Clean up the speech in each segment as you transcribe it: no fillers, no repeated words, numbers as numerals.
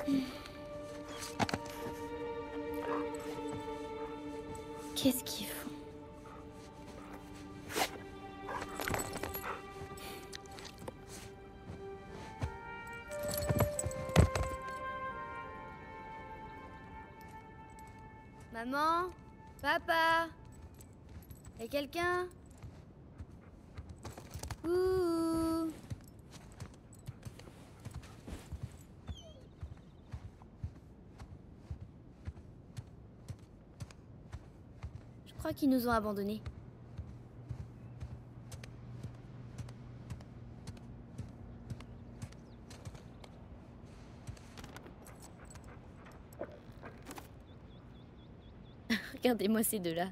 Qu'est-ce qu'ils font? Maman? Papa? Y'a quelqu'un? Ouh. Je crois qu'ils nous ont abandonnés. Regardez-moi ces deux-là.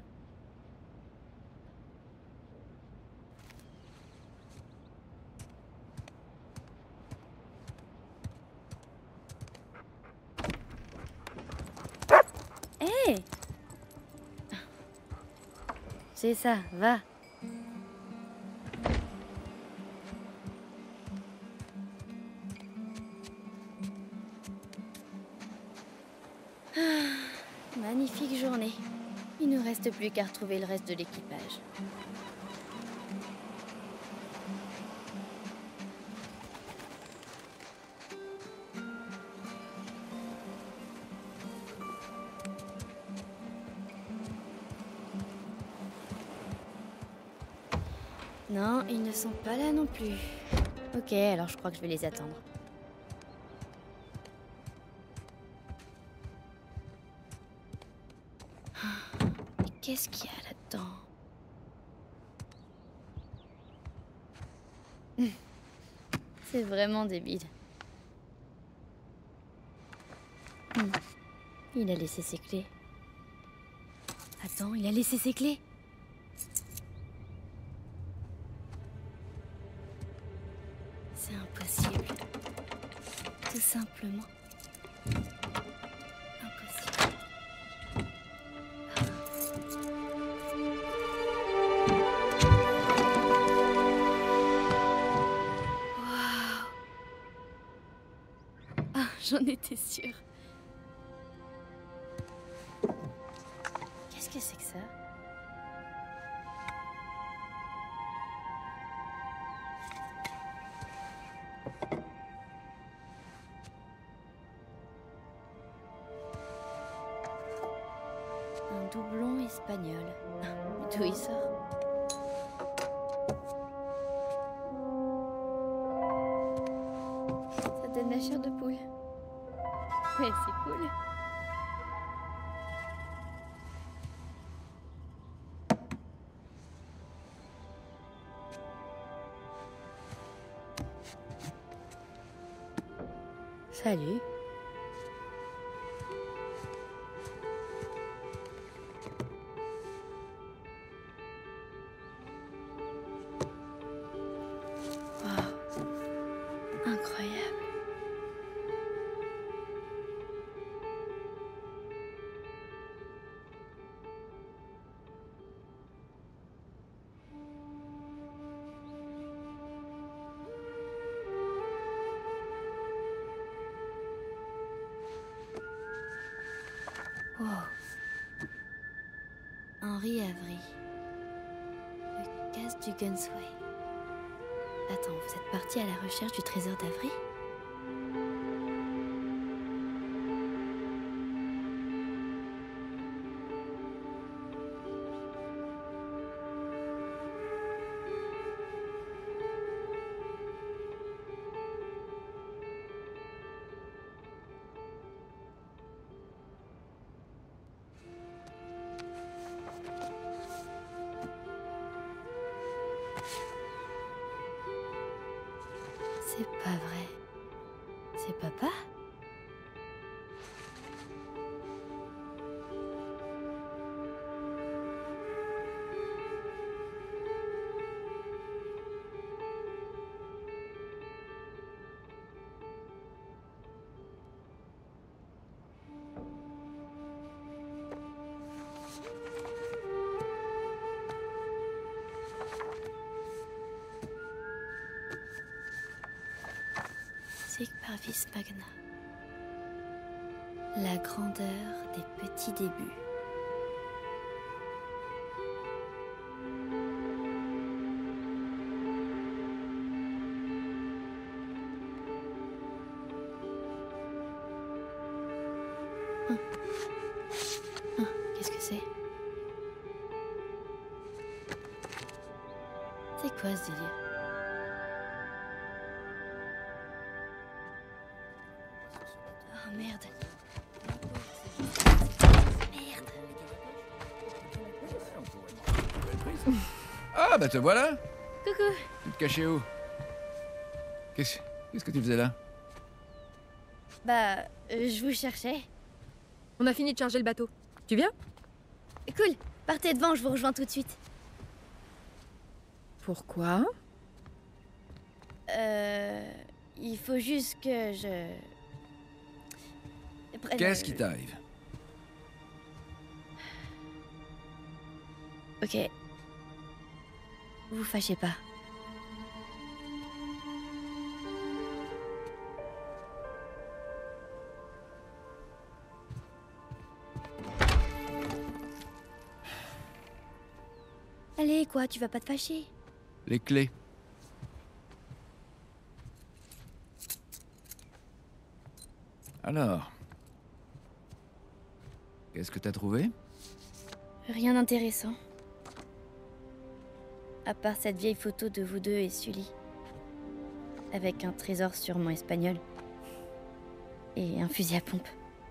Hé! Hey! C'est ça, va. Magnifique journée. Il ne reste plus qu'à retrouver le reste de l'équipage. Non, ils ne sont pas là non plus. Ok, alors je crois que je vais les attendre. Mais qu'est-ce qu'il y a là-dedans? C'est vraiment débile. Il a laissé ses clés. Attends, il a laissé ses clés? C'est impossible. Tout simplement. Impossible. Waouh! Ah, j'en étais sûre. Qu'est-ce que c'est que ça? Un doublon espagnol. D'où il sort? Ça donne la chair de poule. Ouais, c'est cool. Salut. Waouh. Incroyable. Wow. Henri Avery. Le casse du Gunsway. Attends, vous êtes parti à la recherche du trésor d'Avery? C'est pas vrai. C'est papa? Sic parvis magna. La grandeur des petits débuts. Qu'est-ce que c'est? C'est quoi ce délire? Oh merde. Merde. Ah bah te voilà. Coucou. Tu te cachais où? Qu'est-ce que tu faisais là? Bah, je vous cherchais. On a fini de charger le bateau. Tu viens? Cool. Partez devant, je vous rejoins tout de suite. Pourquoi? Il faut juste que je... Qu'est-ce qui t'arrive? Ok. Vous fâchez pas. Allez, quoi, tu vas pas te fâcher? Les clés. Alors, qu'est-ce que t'as trouvé? Rien d'intéressant. À part cette vieille photo de vous deux et Sully. Avec un trésor sûrement espagnol. Et un fusil à pompe.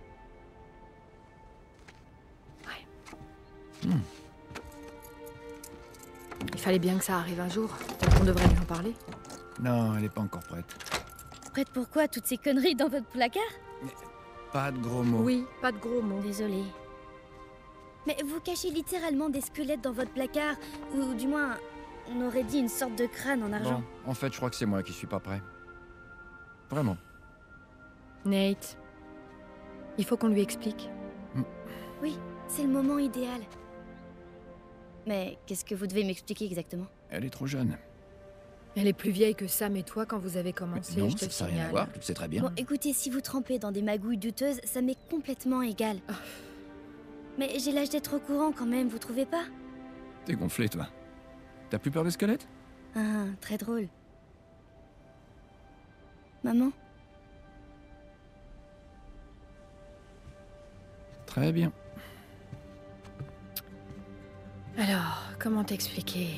Il fallait bien que ça arrive un jour. Peut-être qu'on devrait lui en parler. Non, elle est pas encore prête. Prête pour quoi, toutes ces conneries dans votre placard? Pas de gros mots. Oui, pas de gros mots. Désolée. Mais vous cachez littéralement des squelettes dans votre placard. Ou du moins, on aurait dit une sorte de crâne en argent. Bon, en fait, je crois que c'est moi qui suis pas prêt. Vraiment. Nate, il faut qu'on lui explique. Oui, c'est le moment idéal. Mais qu'est-ce que vous devez m'expliquer exactement? Elle est trop jeune. Elle est plus vieille que Sam et toi quand vous avez commencé, Non, je te le ça n'a rien à signale. voir, tu le sais très bien. Bon, écoutez, si vous trempez dans des magouilles douteuses, ça m'est complètement égal. Mais j'ai l'âge d'être au courant quand même, vous trouvez pas? T'es gonflé, toi. T'as plus peur des squelettes? Ah, très drôle. Maman? Très bien. Alors, comment t'expliquer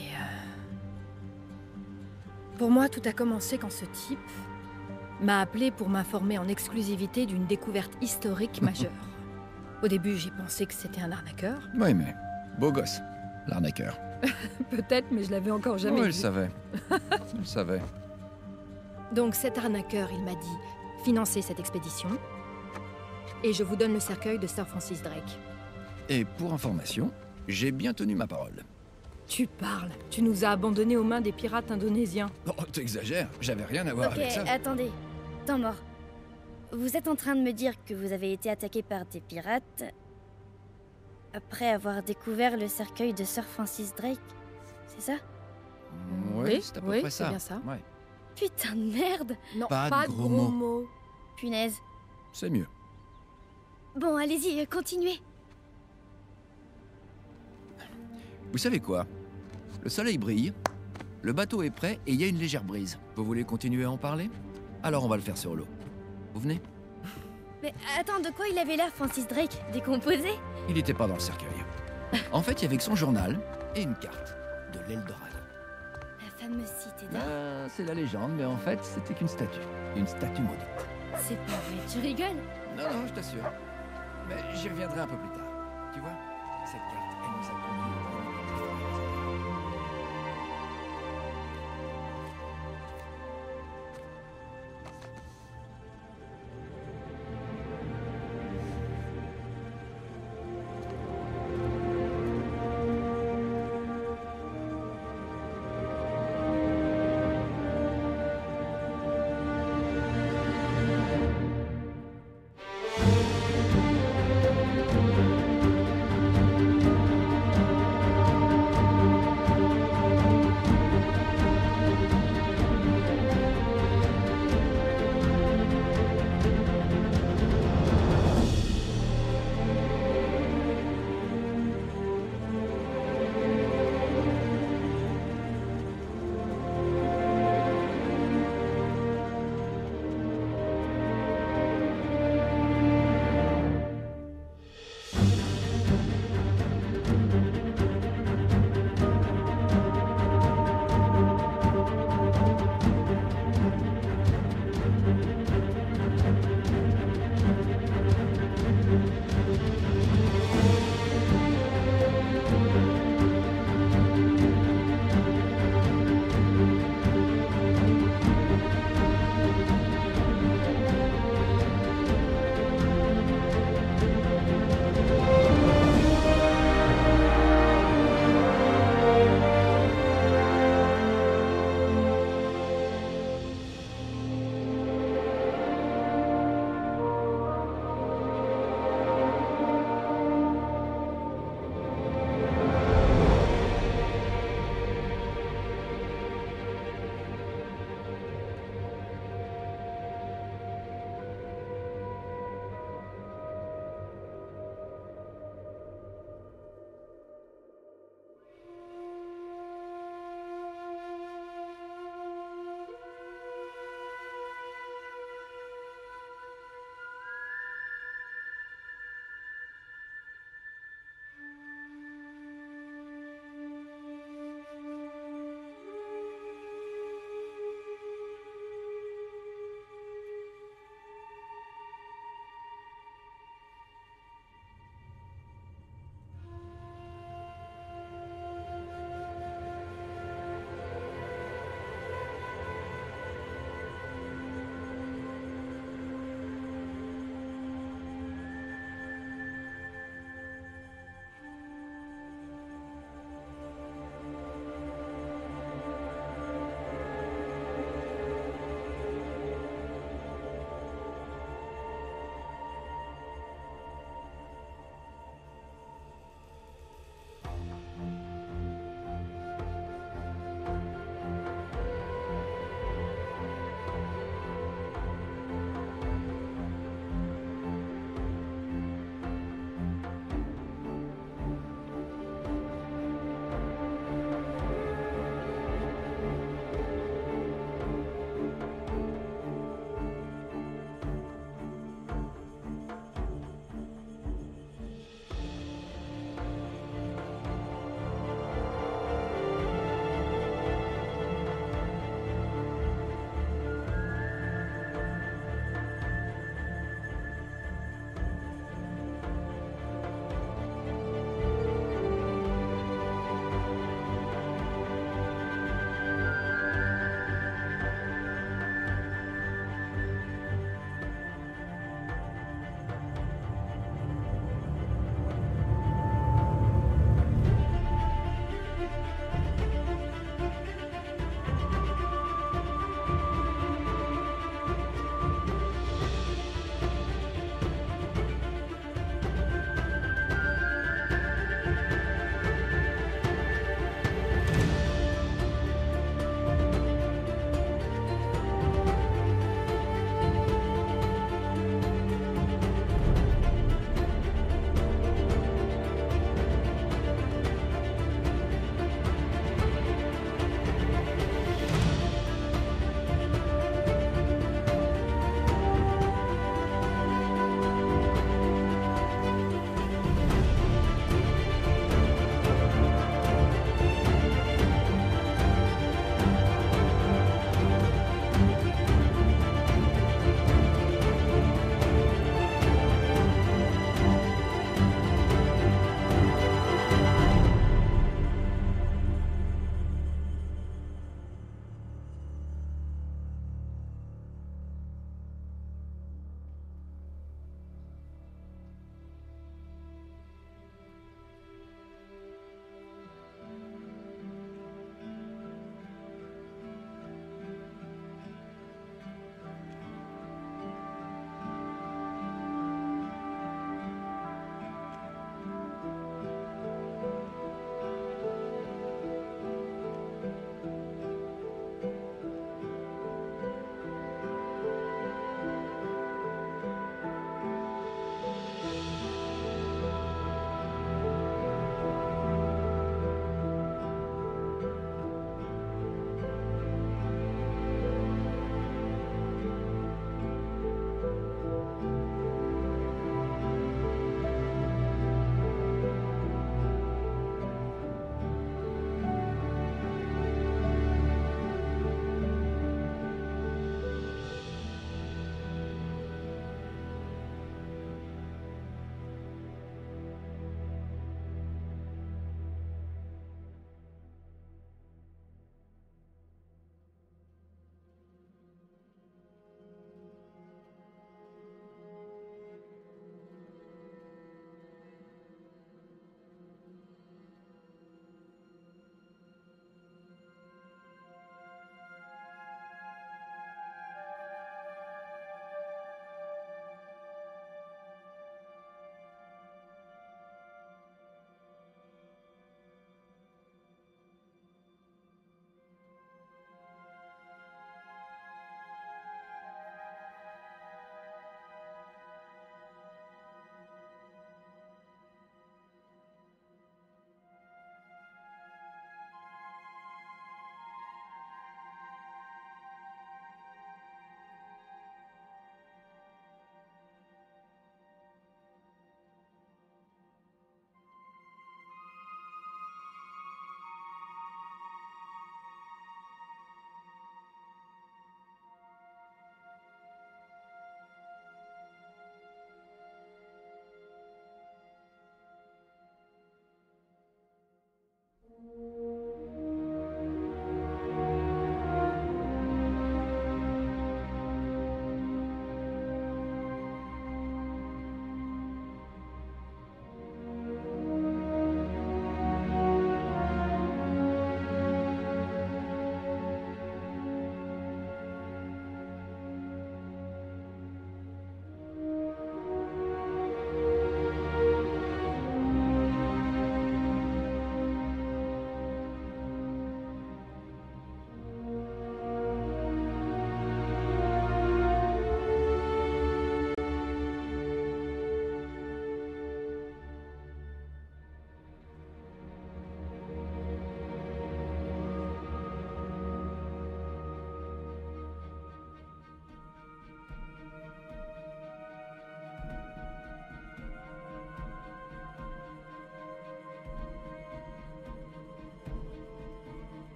Pour moi, tout a commencé quand ce type m'a appelé pour m'informer en exclusivité d'une découverte historique majeure. Au début, j'ai pensé que c'était un arnaqueur. Ouais, mais beau gosse, l'arnaqueur. Peut-être, mais je l'avais encore jamais Ouais, vu. je savais. Je le savais. Donc cet arnaqueur, il m'a dit, financez cette expédition, et je vous donne le cercueil de Sir Francis Drake. Et pour information, j'ai bien tenu ma parole. Tu parles, tu nous as abandonnés aux mains des pirates indonésiens. Oh, t'exagères, j'avais rien à voir Ok, avec ça. attendez. Temps mort. Vous êtes en train de me dire que vous avez été attaqué par des pirates... après avoir découvert le cercueil de Sir Francis Drake, c'est ça? Ouais, Oui, c'est à peu oui, près c'est ça. bien ça. Ouais, Putain de merde! Non, Pas de gros mots. Punaise. c'est mieux. Bon, allez-y, continuez. Vous savez quoi? Le soleil brille, le bateau est prêt et il y a une légère brise. Vous voulez continuer à en parler? Alors on va le faire sur l'eau. Vous venez? Mais attends, de quoi il avait l'air, Francis Drake? Décomposé? Il n'était pas dans le cercueil. En fait, il y avait que son journal et une carte de l'Eldorado. La fameuse cité d'or. C'est la légende, mais en fait, c'était qu'une statue. Une statue maudite. C'est pas vrai, tu rigoles? Non, non, je t'assure. Mais j'y reviendrai un peu plus tard. Tu vois, cette carte, elle nous a conduits